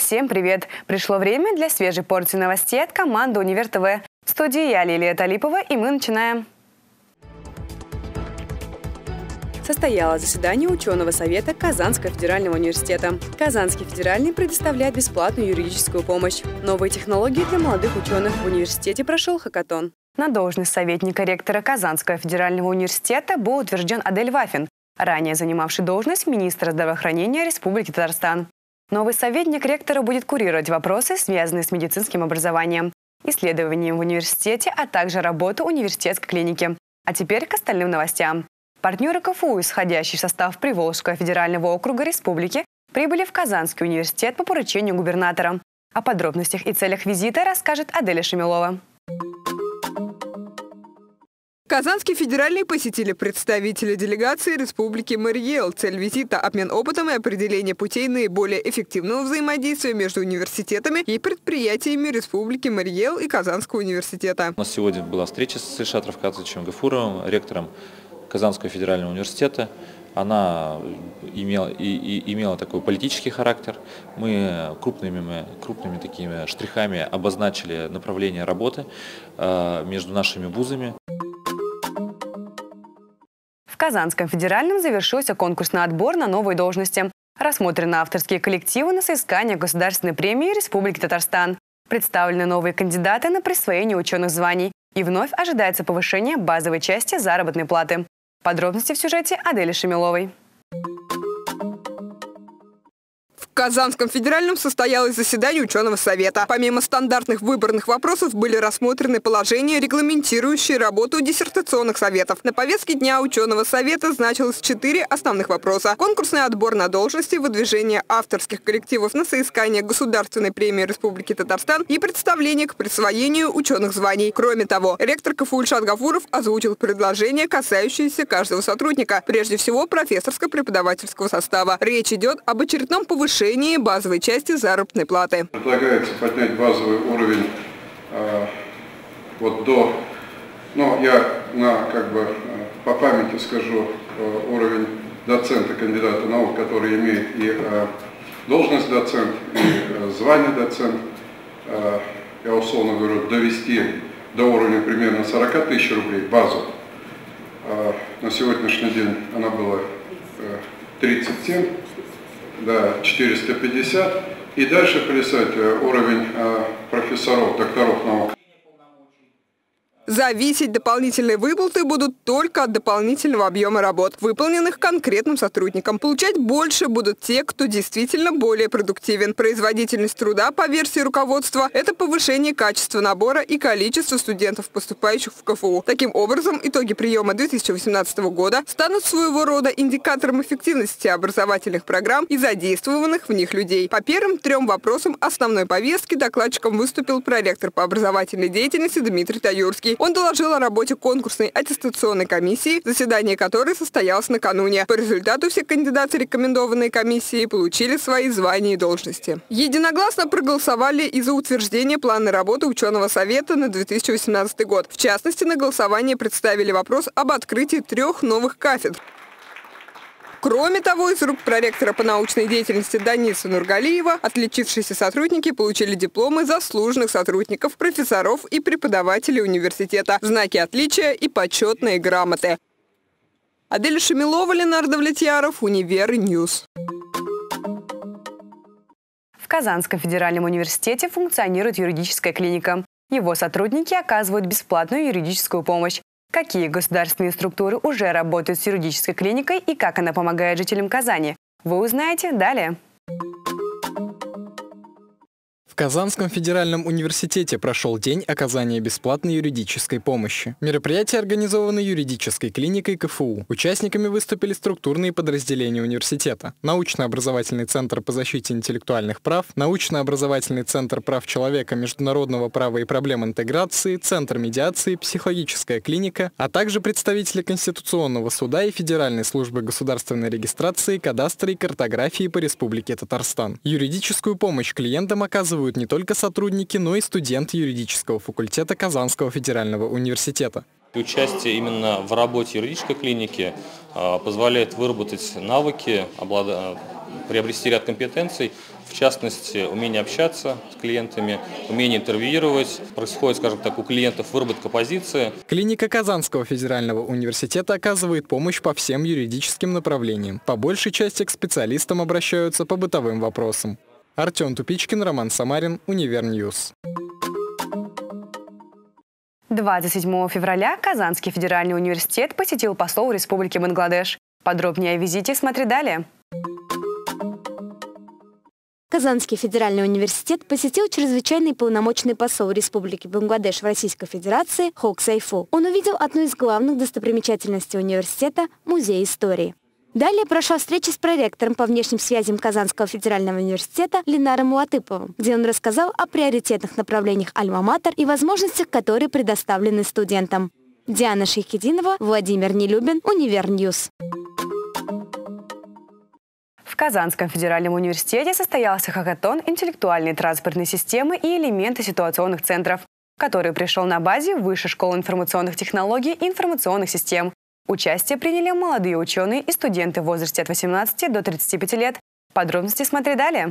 всем привет! Пришло время для свежей порции новостей от команды Универ ТВ. В студии я, Лилия Талипова, и мы начинаем. Состоялось заседание ученого совета Казанского федерального университета. Казанский федеральный предоставляет бесплатную юридическую помощь. Новые технологии для молодых ученых. В университете прошел хакатон. На должность советника ректора Казанского федерального университета был утвержден Адель Вафин, ранее занимавший должность министра здравоохранения Республики Татарстан. Новый советник ректора будет курировать вопросы, связанные с медицинским образованием, исследованием в университете, а также работу университетской клиники. А теперь к остальным новостям. Партнеры КФУ, исходящий в состав Приволжского федерального округа республики, прибыли в Казанский университет по поручению губернатора. О подробностях и целях визита расскажет Аделя Шамилова. Казанский федеральный посетили представители делегации Республики Марий Эл. Цель визита – обмен опытом и определение путей наиболее эффективного взаимодействия между университетами и предприятиями Республики Марий Эл и Казанского университета. У нас сегодня была встреча с Ильшатом Рафкатовичем Гафуровым, ректором Казанского федерального университета. Она имела такой политический характер. Мы крупными такими штрихами обозначили направление работы между нашими вузами. В Казанском федеральном завершился конкурсный отбор на новые должности. Рассмотрены авторские коллективы на соискание Государственной премии Республики Татарстан. Представлены новые кандидаты на присвоение ученых званий. И вновь ожидается повышение базовой части заработной платы. Подробности в сюжете Адели Шамиловой. В Казанском федеральном состоялось заседание ученого совета. Помимо стандартных выборных вопросов были рассмотрены положения, регламентирующие работу диссертационных советов. На повестке дня ученого совета значилось 4 основных вопроса. Конкурсный отбор на должности, выдвижение авторских коллективов на соискание Государственной премии Республики Татарстан и представление к присвоению ученых званий. Кроме того, ректор КФУ Ильшат Гафуров озвучил предложения, касающиеся каждого сотрудника, прежде всего профессорско-преподавательского состава. Речь идет об очередном повышении базовой части заработной платы. Предлагается поднять базовый уровень я по памяти скажу, уровень доцента, кандидата наук, который имеет и должность доцент, и звание доцент, я условно говорю, довести до уровня примерно 40 тысяч рублей базу. На сегодняшний день она была 37. 450. И дальше плясать уровень профессоров, докторов наук. Зависеть дополнительные выплаты будут только от дополнительного объема работ, выполненных конкретным сотрудникам. Получать больше будут те, кто действительно более продуктивен. Производительность труда, по версии руководства, это повышение качества набора и количества студентов, поступающих в КФУ. Таким образом, итоги приема 2018 года станут своего рода индикатором эффективности образовательных программ и задействованных в них людей. По первым 3 вопросам основной повестки докладчиком выступил проректор по образовательной деятельности Дмитрий Таюрский. Он доложил о работе конкурсной аттестационной комиссии, заседание которой состоялось накануне. По результату все кандидаты рекомендованной комиссии получили свои звания и должности. Единогласно проголосовали и за утверждение плана работы ученого совета на 2018 год. В частности, на голосование представили вопрос об открытии 3 новых кафедр. Кроме того, из рук проректора по научной деятельности Даниса Нургалиева отличившиеся сотрудники получили дипломы заслуженных сотрудников, профессоров и преподавателей университета, знаки отличия и почетные грамоты. Аделя Шамилова, Ленардо Влетьяров, Универньюз. В Казанском федеральном университете функционирует юридическая клиника. Его сотрудники оказывают бесплатную юридическую помощь. Какие государственные структуры уже работают с юридической клиникой и как она помогает жителям Казани, вы узнаете далее. В Казанском федеральном университете прошел день оказания бесплатной юридической помощи. Мероприятие организовано юридической клиникой КФУ. Участниками выступили структурные подразделения университета: научно-образовательный центр по защите интеллектуальных прав, научно-образовательный центр прав человека, международного права и проблем интеграции, центр медиации, психологическая клиника, а также представители Конституционного суда и Федеральной службы государственной регистрации, кадастра и картографии по Республике Татарстан. Юридическую помощь клиентам оказывают не только сотрудники, но и студенты юридического факультета Казанского федерального университета. Участие именно в работе юридической клиники позволяет выработать навыки, приобрести ряд компетенций, в частности, умение общаться с клиентами, умение интервьюировать. Происходит, скажем так, у клиентов выработка позиции. Клиника Казанского федерального университета оказывает помощь по всем юридическим направлениям. По большей части к специалистам обращаются по бытовым вопросам. Артем Тупичкин, Роман Самарин, Универньюз. 27 февраля Казанский федеральный университет посетил посол Республики Бангладеш. Подробнее о визите смотри далее. Казанский федеральный университет посетил чрезвычайный полномочный посол Республики Бангладеш в Российской Федерации Хок Сайфу. Он увидел одну из главных достопримечательностей университета – музей истории. Далее прошла встреча с проректором по внешним связям Казанского федерального университета Ленаром Мулатыповым, где он рассказал о приоритетных направлениях Альма-Матер и возможностях, которые предоставлены студентам. Диана Шейхединова, Владимир Нелюбин, Универньюз. В Казанском федеральном университете состоялся хакатон интеллектуальной транспортной системы и элементы ситуационных центров, который пришел на базе Высшей школы информационных технологий и информационных систем. Участие приняли молодые ученые и студенты в возрасте от 18 до 35 лет. Подробности смотри далее.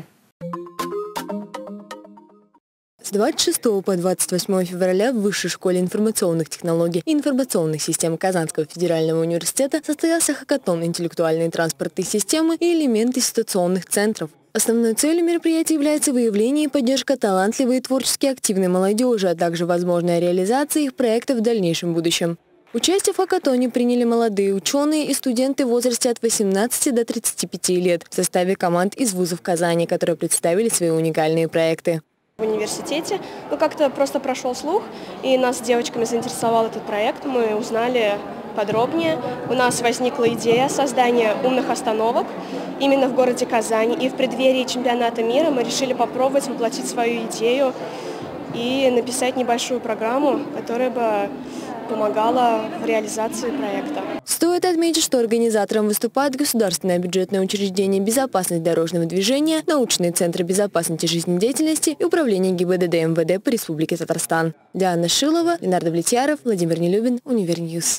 С 26 по 28 февраля в Высшей школе информационных технологий и информационных систем Казанского федерального университета состоялся хакатон интеллектуальной транспортной системы и элементы ситуационных центров. Основной целью мероприятия является выявление и поддержка талантливой и творчески активной молодежи, а также возможная реализация их проектов в дальнейшем будущем. Участие в хакатоне приняли молодые ученые и студенты в возрасте от 18 до 35 лет в составе команд из вузов Казани, которые представили свои уникальные проекты. В университете как-то просто прошел слух, и нас с девочками заинтересовал этот проект. Мы узнали подробнее. У нас возникла идея создания умных остановок именно в городе Казани. И в преддверии чемпионата мира мы решили попробовать воплотить свою идею и написать небольшую программу, которая бы помогала в реализации проекта. Стоит отметить, что организатором выступают государственное бюджетное учреждение «Безопасность дорожного движения», научные центры безопасности жизнедеятельности и управление ГИБДД МВД по Республике Татарстан. Диана Шилова, Ленардо Влетьяров, Владимир Нелюбин, Универньюз.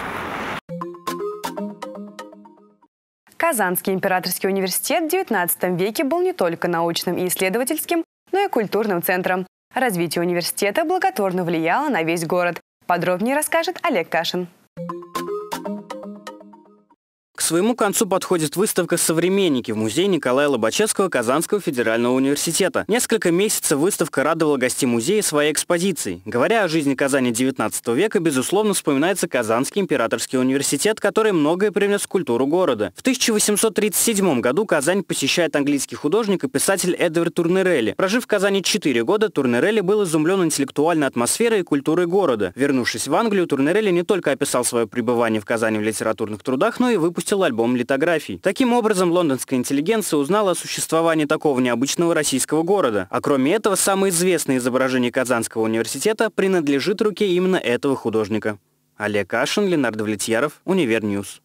Казанский императорский университет в XIX веке был не только научным и исследовательским, но и культурным центром. Развитие университета благотворно влияло на весь город. Подробнее расскажет Олег Кашин. К своему концу подходит выставка «Современники» в музее Николая Лобачевского Казанского федерального университета. Несколько месяцев выставка радовала гостей музея своей экспозицией. Говоря о жизни Казани XIX века, безусловно, вспоминается Казанский императорский университет, который многое привнес в культуру города. В 1837 году Казань посещает английский художник и писатель Эдвард Турнерелли. Прожив в Казани 4 года, Турнерелли был изумлен интеллектуальной атмосферой и культурой города. Вернувшись в Англию, Турнерелли не только описал свое пребывание в Казани в литературных трудах, но и выпустил альбом литографий. Таким образом, лондонская интеллигенция узнала о существовании такого необычного российского города. А кроме этого, самое известное изображение Казанского университета принадлежит руке именно этого художника. Олег Кашин, Ленардо Влетьяров, Универньюз.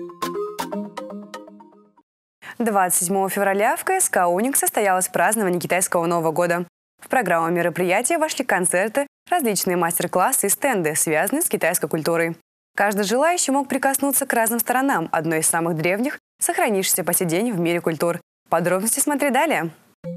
27 февраля в КСК «Уникс» состоялось празднование китайского Нового года. В программу мероприятия вошли концерты, различные мастер-классы и стенды, связанные с китайской культурой. Каждый желающий мог прикоснуться к разным сторонам одной из самых древних, сохранившихся по сей день в мире культур. Подробности смотри далее.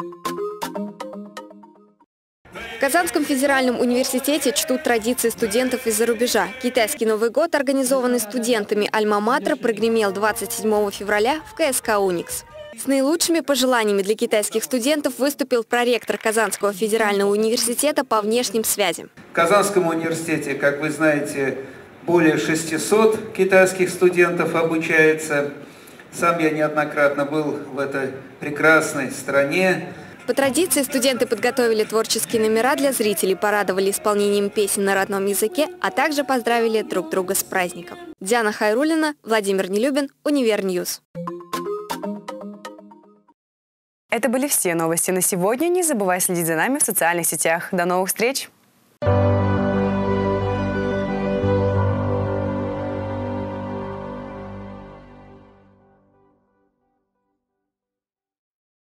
В Казанском федеральном университете чтут традиции студентов из-за рубежа. Китайский Новый год, организованный студентами Альма-Матер, прогремел 27 февраля в КСК «Уникс». С наилучшими пожеланиями для китайских студентов выступил проректор Казанского федерального университета по внешним связям. В Казанском университете, как вы знаете, более 600 китайских студентов обучается. Сам я неоднократно был в этой прекрасной стране. По традиции студенты подготовили творческие номера для зрителей, порадовали исполнением песен на родном языке, а также поздравили друг друга с праздником. Диана Хайруллина, Владимир Нелюбин, Универньюз. Это были все новости на сегодня. Не забывай следить за нами в социальных сетях. До новых встреч!